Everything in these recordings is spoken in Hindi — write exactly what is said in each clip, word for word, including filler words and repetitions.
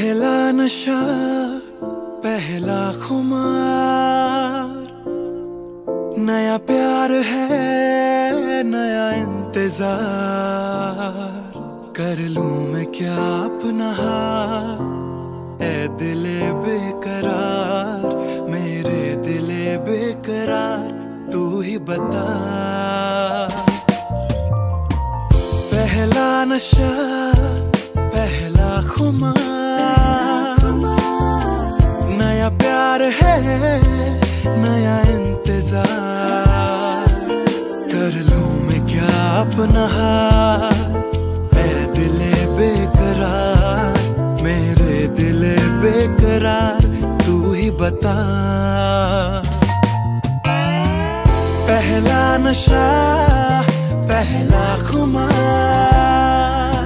पहला नशा पहला खुमार, नया प्यार है नया इंतजार। कर लूं मैं क्या अपना हाल, ऐ दिले बेकरार, मेरे दिले बेकरार, तू ही बता। पहला नशा पहला खुमार, नया प्यार है नया इंतजार। कर लूं मैं क्या अपना हाल, ऐ दिले बेकरार, मेरे दिले बेकरार, तू ही बता। पहला नशा पहला खुमार।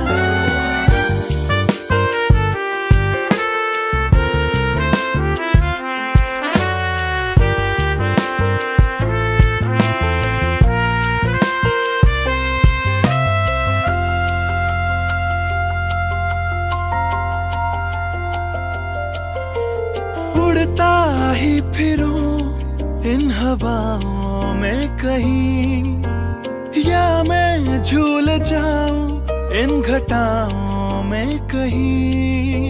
उड़ता ही फिरूं इन हवाओं में कहीं, या मैं झूल जाऊं इन घटाओं में कहीं।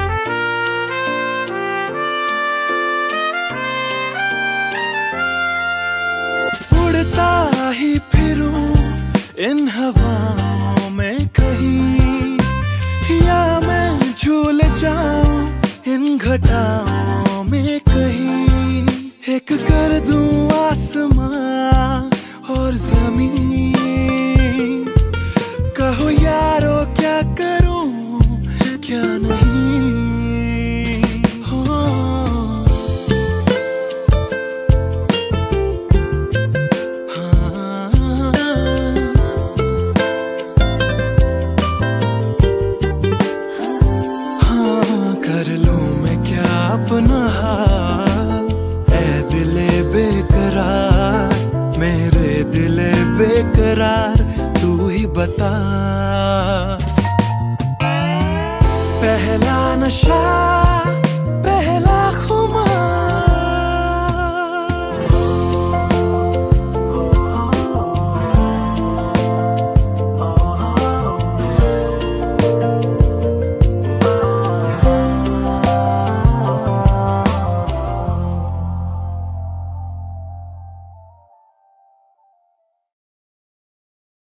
उड़ता ही फिरूं इन हवाओं में कहीं, या मैं झूल जाऊं इन घटाओं में कहीं। एक कर दूं आसमां और जमीन, कहो यारो क्या करूं क्या नहीं। हो हाँ, हाँ, कर लूं मैं क्या अपना हाल, ऐ दिले बेकरार, मेरे दिले बेकरार, तू ही बता। पहला नशा